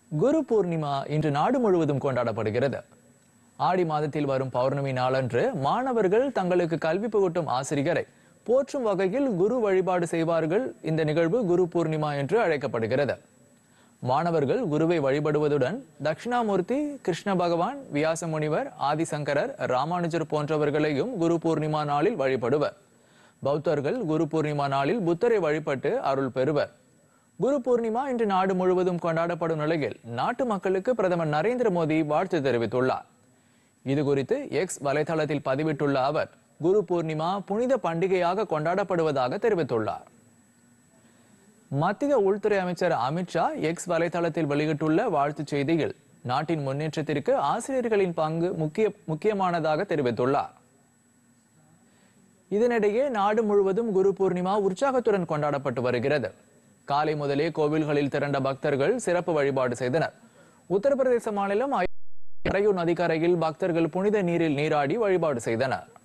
குரு பூர்ணிமா இன்று நாடு முழுவதும் கொண்டாடப்படுகிறது. ஆடி மாதத்தில் வரும் பௌர்ணமி நாளன்று மாணவர்கள் தங்களுக்கு கல்வி புகட்டும் ஆசிரியரை போற்றும் வகையில் குரு வழிபாடு செய்வார்கள். இந்த நிகழ்வு குரு பூர்ணிமா என்று அழைக்கப்படுகிறது. மாணவர்கள் குருவை வழிபடுவதுடன் தட்சிணாமூர்த்தி, கிருஷ்ண பகவான், வியாச முனிவர், ஆதிசங்கரர், ராமானுஜர் போன்றவர்களையும் குரு பூர்ணிமா நாளில் வழிபடுவர். பௌத்தர்கள் குரு பூர்ணிமா நாளில் புத்தரை வழிபட்டு அருள் பெறுவர். குரு பூர்ணிமா இன்று நாடு முழுவதும் கொண்டாடப்படும் நிலையில் நாட்டு மக்களுக்கு பிரதமர் நரேந்திர மோடி வாழ்த்து தெரிவித்துள்ளார். இதுகுறித்து எக்ஸ் வலைதளத்தில் பதிவிட்டுள்ள அவர், குரு பூர்ணிமா புனித பண்டிகையாக கொண்டாடப்படுவதாக தெரிவித்துள்ளார். மத்திய உள்துறை அமைச்சர் அமித்ஷா எக்ஸ் வலைதளத்தில் வெளியிட்டுள்ள வாழ்த்துச் செய்தியில் நாட்டின் முன்னேற்றத்திற்கு ஆசிரியர்களின் பங்கு முக்கியமானதாக தெரிவித்துள்ளார். இதனிடையே நாடு முழுவதும் குரு பூர்ணிமா உற்சாகத்துடன் கொண்டாடப்பட்டு வருகிறது. காலை முதலே கோவில்களில் திரண்ட பக்தர்கள் சிறப்பு வழிபாடு செய்தனர். உத்தரப்பிரதேச மாநிலம் நதிக்கரையில் பக்தர்கள் புனித நீரில் நீராடி வழிபாடு செய்தனர்.